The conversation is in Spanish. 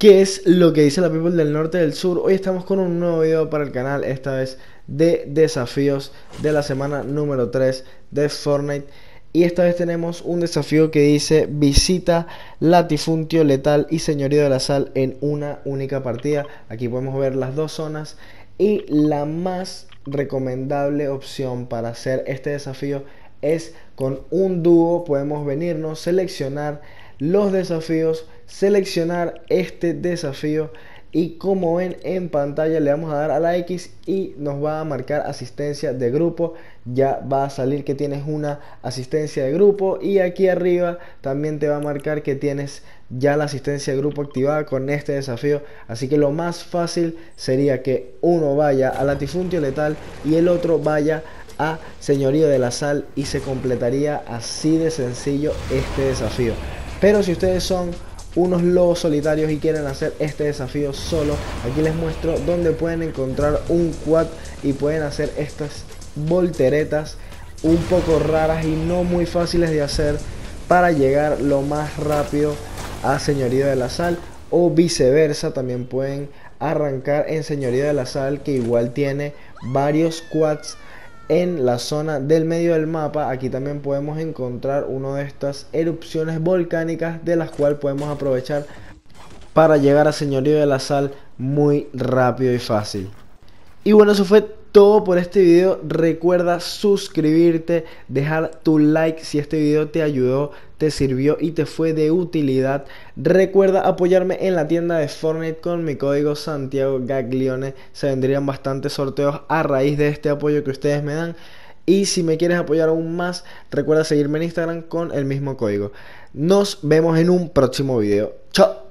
¿Qué es lo que dice la people del norte y del sur? Hoy estamos con un nuevo video para el canal, esta vez de desafíos de la semana número 3 de Fortnite. Y esta vez tenemos un desafío que dice: visita latifundio letal y señorío de la sal en una única partida. Aquí podemos ver las dos zonas y la más recomendable opción para hacer este desafío es con un dúo. Podemos venirnos, seleccionar los desafíos, seleccionar este desafío y como ven en pantalla le vamos a dar a la X y nos va a marcar asistencia de grupo. Ya va a salir que tienes una asistencia de grupo y aquí arriba también te va a marcar que tienes ya la asistencia de grupo activada con este desafío. Así que lo más fácil sería que uno vaya a latifundio letal y el otro vaya a señorío de la sal y se completaría así de sencillo este desafío. Pero si ustedes son unos lobos solitarios y quieren hacer este desafío solo, aquí les muestro dónde pueden encontrar un quad y pueden hacer estas volteretas un poco raras y no muy fáciles de hacer para llegar lo más rápido a señorío de la sal, o viceversa. También pueden arrancar en señorío de la sal, que igual tiene varios quads en la zona del medio del mapa. Aquí también podemos encontrar una de estas erupciones volcánicas de las cuales podemos aprovechar para llegar a señorío de la sal muy rápido y fácil. Y bueno, eso fue todo por este video. Recuerda suscribirte, dejar tu like si este video te ayudó, te sirvió y te fue de utilidad. Recuerda apoyarme en la tienda de Fortnite con mi código Santiago Gaglione. Se vendrían bastantes sorteos a raíz de este apoyo que ustedes me dan. Y si me quieres apoyar aún más, recuerda seguirme en Instagram con el mismo código. Nos vemos en un próximo video. Chao.